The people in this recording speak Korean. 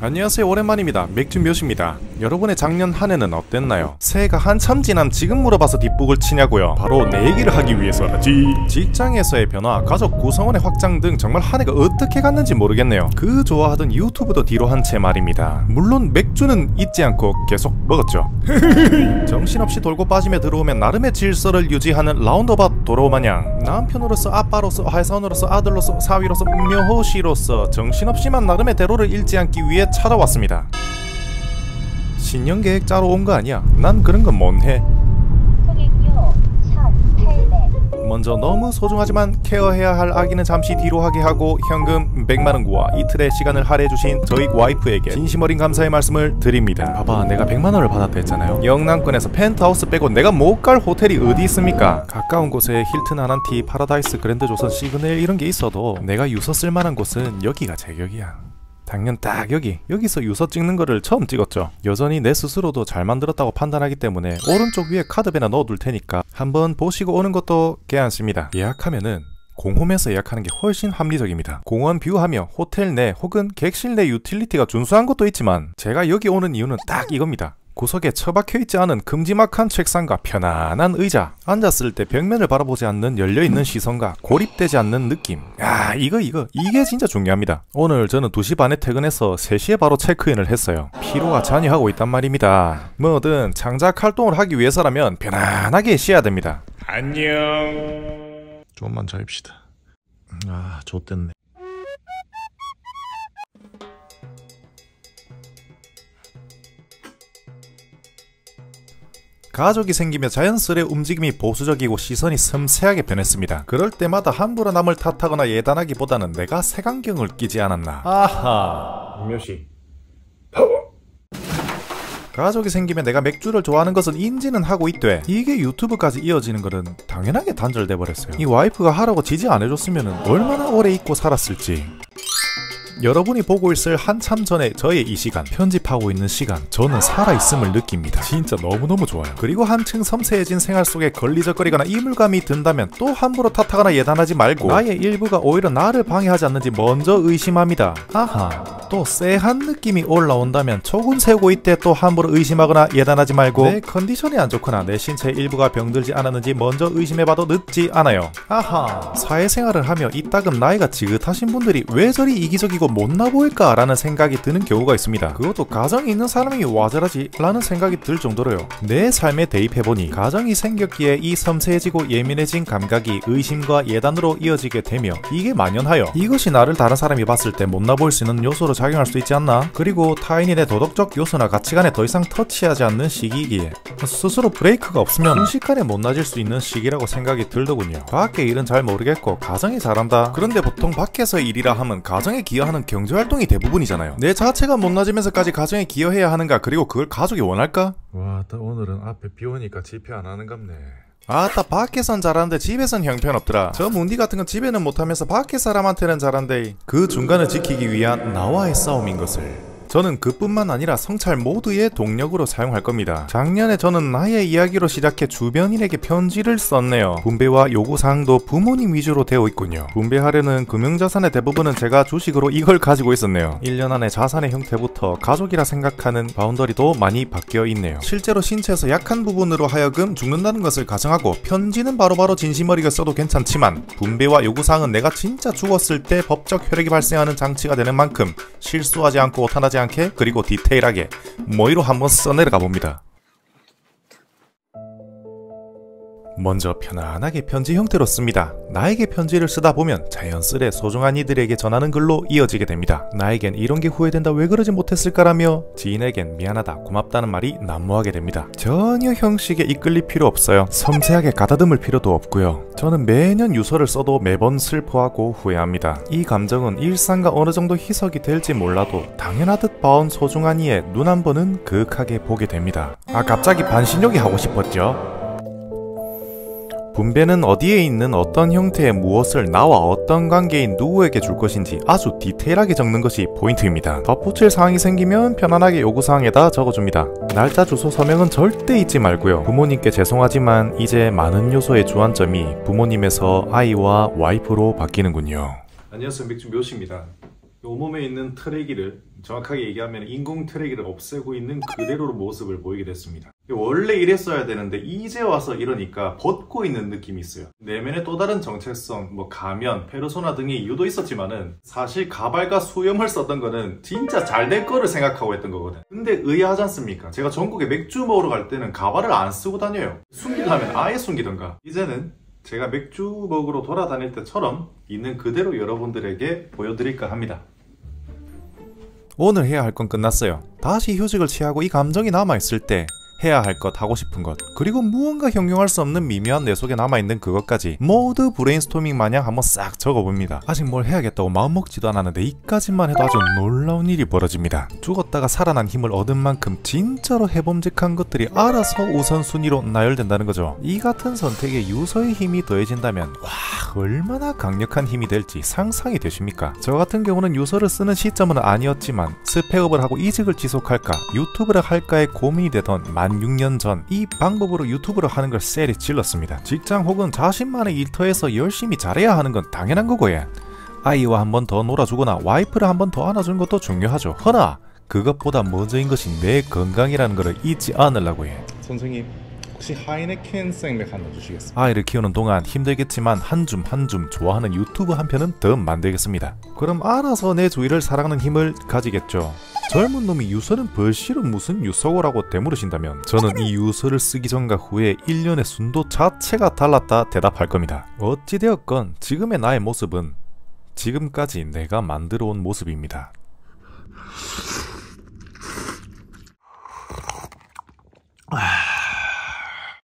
안녕하세요, 오랜만입니다. 맥주 묘시입니다. 여러분의 작년 한 해는 어땠나요? 새해가 한참 지난 지금 물어봐서 뒷북을 치냐고요? 바로 내 얘기를 하기 위해서라지. 직장에서의 변화, 가족 구성원의 확장 등 정말 한 해가 어떻게 갔는지 모르겠네요. 그 좋아하던 유튜브도 뒤로 한 채 말입니다. 물론 맥주는 잊지 않고 계속 먹었죠. 정신없이 돌고 빠지며 들어오면 나름의 질서를 유지하는 라운드업 도로마냥 남편으로서, 아빠로서, 회사원으로서, 아들로서, 사위로서, 묘호시로서 정신없이만 나름의 대로를 잃지 않기 위해 찾아왔습니다. 신년계획 짜러 온 거 아니야. 난 그런 건 못 해. 통행료 1,800. 먼저 너무 소중하지만 케어해야 할 아기는 잠시 뒤로 하게 하고 현금 100만원과 이틀의 시간을 할애해주신 저희 와이프에게 진심 어린 감사의 말씀을 드립니다. 봐봐, 내가 100만원을 받았다 했잖아요. 영남권에서 펜트하우스 빼고 내가 못 갈 호텔이 어디 있습니까? 가까운 곳에 힐튼 아난티, 파라다이스, 그랜드 조선, 시그넬 이런 게 있어도 내가 유서 쓸만한 곳은 여기가 제격이야. 작년 딱 여기서 유서 찍는 거를 처음 찍었죠. 여전히 내 스스로도 잘 만들었다고 판단하기 때문에 오른쪽 위에 카드배나 넣어둘 테니까 한번 보시고 오는 것도 괜찮습니다. 예약하면은 공홈에서 예약하는 게 훨씬 합리적입니다. 공원 뷰하며 호텔 내 혹은 객실 내 유틸리티가 준수한 것도 있지만 제가 여기 오는 이유는 딱 이겁니다. 구석에 처박혀있지 않은 큼지막한 책상과 편안한 의자, 앉았을 때 벽면을 바라보지 않는 열려있는 시선과 고립되지 않는 느낌. 야, 이게 진짜 중요합니다. 오늘 저는 2시 반에 퇴근해서 3시에 바로 체크인을 했어요. 피로가 잔여하고 있단 말입니다. 뭐든 창작 활동을 하기 위해서라면 편안하게 쉬어야 됩니다. 안녕. 좀만 자입시다. 아, 좆됐네. 가족이 생기며 자연스레 움직임이 보수적이고 시선이 섬세하게 변했습니다. 그럴 때마다 함부로 남을 탓하거나 예단하기보다는 내가 색안경을 끼지 않았나. 아하, 묘시 파워. 가족이 생기면 내가 맥주를 좋아하는 것은 인지는 하고 있되 이게 유튜브까지 이어지는 것은 당연하게 단절돼 버렸어요. 이 와이프가 하라고 지지 안 해줬으면 얼마나 오래 잊고 살았을지. 여러분이 보고 있을 한참 전에 저의 이 시간, 편집하고 있는 시간, 저는 살아있음을 느낍니다. 진짜 너무너무 좋아요. 그리고 한층 섬세해진 생활 속에 걸리적거리거나 이물감이 든다면 또 함부로 탓하거나 예단하지 말고 나의 일부가 오히려 나를 방해하지 않는지 먼저 의심합니다. 아하, 또 쎄한 느낌이 올라온다면 촉은 세우고 있대 또 함부로 의심하거나 예단하지 말고 내 컨디션이 안 좋거나 내 신체의 일부가 병들지 않았는지 먼저 의심해봐도 늦지 않아요. 아하, 사회생활을 하며 이따금 나이가 지긋하신 분들이 왜 저리 이기적이고 못나 보일까 라는 생각이 드는 경우가 있습니다. 그것도 가정이 있는 사람이 와 저러지 라는 생각이 들 정도로요. 내 삶에 대입해보니 가정이 생겼기에 이 섬세해지고 예민해진 감각이 의심과 예단으로 이어지게 되며 이게 만연하여 이것이 나를 다른 사람이 봤을 때 못나 보일 수 있는 요소로 작용할 수도 있지 않나? 그리고 타인이 내 도덕적 요소나 가치관에 더 이상 터치하지 않는 시기이기에 스스로 브레이크가 없으면 순식간에 못나질 수 있는 시기라고 생각이 들더군요. 밖의 일은 잘 모르겠고 가정이 잘한다. 그런데 보통 밖에서의 일이라 하면 가정에 기여하는 경제활동이 대부분이잖아요. 내 자체가 못나지면서까지 가정에 기여해야 하는가? 그리고 그걸 가족이 원할까? 와, 오늘은 앞에 비 오니까 집회 안 하는갑네. 아따, 밖에선 잘하는데 집에선 형편없더라. 저 문디 같은 건 집에는 못하면서 밖에 사람한테는 잘한데 그 중간을 지키기 위한 나와의 싸움인 것을 저는 그뿐만 아니라 성찰 모두의 동력으로 사용할 겁니다. 작년에 저는 나의 이야기로 시작해 주변인에게 편지를 썼네요. 분배와 요구사항도 부모님 위주로 되어 있군요. 분배하려는 금융자산의 대부분은 제가 주식으로 이걸 가지고 있었네요. 1년 안에 자산의 형태부터 가족이라 생각하는 바운더리도 많이 바뀌어 있네요. 실제로 신체에서 약한 부분으로 하여금 죽는다는 것을 가정하고 편지는 바로바로 진심어리게 써도 괜찮지만 분배와 요구사항은 내가 진짜 죽었을 때 법적 효력이 발생하는 장치가 되는 만큼 실수하지 않고 오탄하지 않게 그리고 디테일하게 모의로 한번 써내려가 봅니다. 먼저 편안하게 편지 형태로 씁니다. 나에게 편지를 쓰다 보면 자연스레 소중한 이들에게 전하는 글로 이어지게 됩니다. 나에겐 이런 게 후회된다, 왜 그러지 못했을까라며 지인에겐 미안하다, 고맙다는 말이 난무하게 됩니다. 전혀 형식에 이끌릴 필요 없어요. 섬세하게 가다듬을 필요도 없고요. 저는 매년 유서를 써도 매번 슬퍼하고 후회합니다. 이 감정은 일상과 어느 정도 희석이 될지 몰라도 당연하듯 봐온 소중한 이의 눈 한 번은 그윽하게 보게 됩니다. 아, 갑자기 반신욕이 하고 싶었죠. 분배는 어디에 있는 어떤 형태의 무엇을 나와 어떤 관계인 누구에게 줄 것인지 아주 디테일하게 적는 것이 포인트입니다. 덧붙일 사항이 생기면 편안하게 요구사항에다 적어줍니다. 날짜, 주소, 서명은 절대 잊지 말고요. 부모님께 죄송하지만 이제 많은 요소의 주안점이 부모님에서 아이와 와이프로 바뀌는군요. 안녕하세요, 맥주 묘시입니다. 온몸에 있는 트레기를 정확하게 얘기하면 인공 트래기를 없애고 있는 그대로의 모습을 보이게 됐습니다. 원래 이랬어야 되는데 이제 와서 이러니까 벗고 있는 느낌이 있어요. 내면의 또 다른 정체성, 가면, 페르소나 등의 이유도 있었지만은 사실 가발과 수염을 썼던 거는 진짜 잘 될 거를 생각하고 했던 거거든. 근데 의아하지 않습니까? 제가 전국에 맥주 먹으러 갈 때는 가발을 안 쓰고 다녀요. 숨기려면 아예 숨기던가. 이제는 제가 맥주 먹으러 돌아다닐 때처럼 있는 그대로 여러분들에게 보여드릴까 합니다. 오늘 해야 할 건 끝났어요. 다시 휴식을 취하고 이 감정이 남아있을 때 해야 할 것, 하고 싶은 것, 그리고 무언가 형용할 수 없는 미묘한 내 속에 남아있는 그것까지 모두 브레인스토밍 마냥 한번 싹 적어봅니다. 아직 뭘 해야겠다고 마음먹지도 않았는데 이까짓만 해도 아주 놀라운 일이 벌어집니다. 죽었다가 살아난 힘을 얻은 만큼 진짜로 해봄직한 것들이 알아서 우선순위로 나열된다는 거죠. 이 같은 선택에 유서의 힘이 더해진다면 와, 얼마나 강력한 힘이 될지 상상이 되십니까? 저 같은 경우는 유서를 쓰는 시점은 아니었지만 스펙업을 하고 이직을 지속할까 유튜브를 할까에 고민이 되던 만 6년 전 이 방법으로 유튜브를 하는 걸 쎄리 질렀습니다. 직장 혹은 자신만의 일터에서 열심히 잘해야 하는 건 당연한 거고요. 아이와 한 번 더 놀아주거나 와이프를 한 번 더 안아주는 것도 중요하죠. 허나 그것보다 먼저인 것이 내 건강이라는 것을 잊지 않으려고 해. 선생님, 혹시 하이네켄 생맥 하나 주시겠습니까? 아이를 키우는 동안 힘들겠지만 한 줌 한 줌 좋아하는 유튜브 한 편은 더 만들겠습니다. 그럼 알아서 내 주위를 사랑하는 힘을 가지겠죠. 젊은 놈이 유서는 벌시로 무슨 유서고라고 되물으신다면 저는 이 유서를 쓰기 전과 후에 1년의 순도 자체가 달랐다 대답할 겁니다. 어찌되었건 지금의 나의 모습은 지금까지 내가 만들어온 모습입니다.